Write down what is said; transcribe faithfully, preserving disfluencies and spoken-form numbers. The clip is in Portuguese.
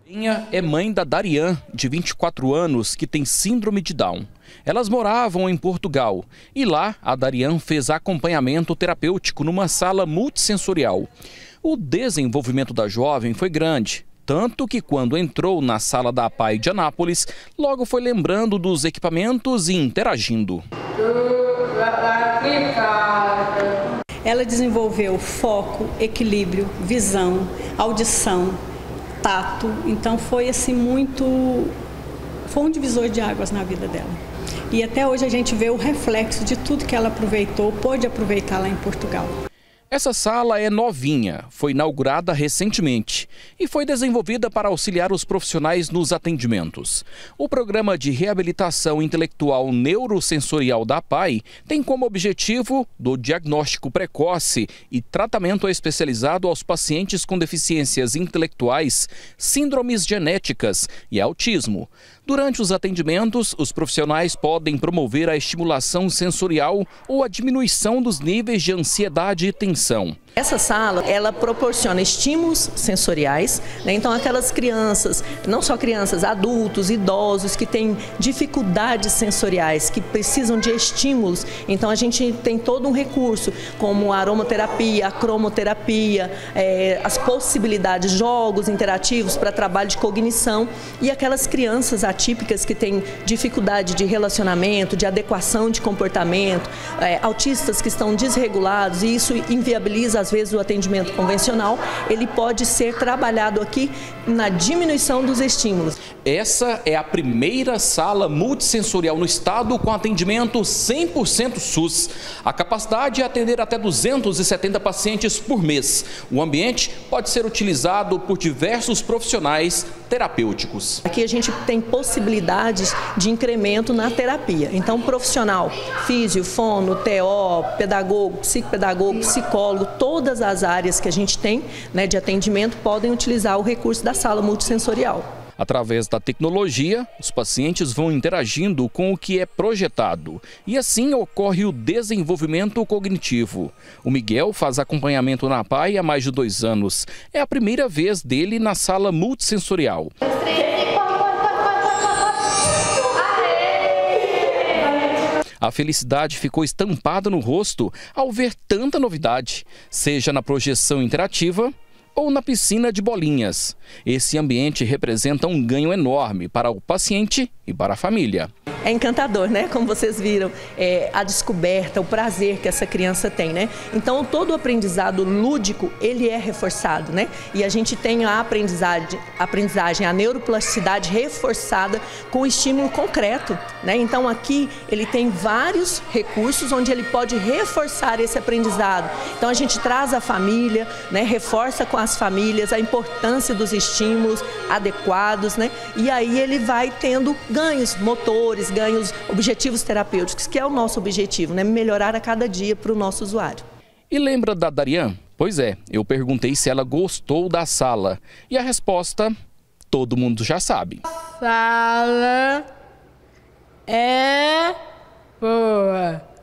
É mãe da Darian, de vinte e quatro anos, que tem síndrome de Down. Elas moravam em Portugal e lá a Darian fez acompanhamento terapêutico numa sala multissensorial. O desenvolvimento da jovem foi grande, tanto que quando entrou na sala da APAE de Anápolis, logo foi lembrando dos equipamentos e interagindo. Ela desenvolveu foco, equilíbrio, visão, audição, tato, então foi assim muito, foi um divisor de águas na vida dela. E até hoje a gente vê o reflexo de tudo que ela aproveitou, pôde aproveitar lá em Portugal. Essa sala é novinha, foi inaugurada recentemente e foi desenvolvida para auxiliar os profissionais nos atendimentos. O programa de reabilitação intelectual neurosensorial da APAE tem como objetivo do diagnóstico precoce e tratamento especializado aos pacientes com deficiências intelectuais, síndromes genéticas e autismo. Durante os atendimentos, os profissionais podem promover a estimulação sensorial ou a diminuição dos níveis de ansiedade e tensão. Essa sala, ela proporciona estímulos sensoriais, né? Então aquelas crianças, não só crianças, adultos, idosos que têm dificuldades sensoriais, que precisam de estímulos, então a gente tem todo um recurso, como a aromaterapia, a cromoterapia, é, as possibilidades, jogos interativos para trabalho de cognição, e aquelas crianças atípicas que têm dificuldade de relacionamento, de adequação de comportamento, é, autistas que estão desregulados, e isso inviabiliza às vezes o atendimento convencional, ele pode ser trabalhado aqui na diminuição dos estímulos. Essa é a primeira sala multissensorial no estado com atendimento cem por cento SUS. A capacidade é atender até duzentos e setenta pacientes por mês. O ambiente pode ser utilizado por diversos profissionais terapêuticos. Aqui a gente tem possibilidades de incremento na terapia. Então, profissional, físio, fono, T O, pedagogo, psicopedagogo, psicólogo, todas as áreas que a gente tem, né, de atendimento podem utilizar o recurso da sala multissensorial. Através da tecnologia, os pacientes vão interagindo com o que é projetado e assim ocorre o desenvolvimento cognitivo. O Miguel faz acompanhamento na APAE há mais de dois anos. É a primeira vez dele na sala multissensorial. A felicidade ficou estampada no rosto ao ver tanta novidade, seja na projeção interativa ou na piscina de bolinhas. Esse ambiente representa um ganho enorme para o paciente e para a família. É encantador, né? Como vocês viram, é, a descoberta, o prazer que essa criança tem, né? Então, todo o aprendizado lúdico, ele é reforçado, né? E a gente tem a aprendizagem, aprendizagem, a neuroplasticidade reforçada com estímulo concreto, né? Então, aqui ele tem vários recursos onde ele pode reforçar esse aprendizado. Então, a gente traz a família, né? Reforça com as famílias a importância dos estímulos adequados, né? E aí ele vai tendo ganhos motores, ganhos objetivos terapêuticos, que é o nosso objetivo, né? Melhorar a cada dia para o nosso usuário. E lembra da Darian? Pois é, eu perguntei se ela gostou da sala. E a resposta, todo mundo já sabe. Sala é boa.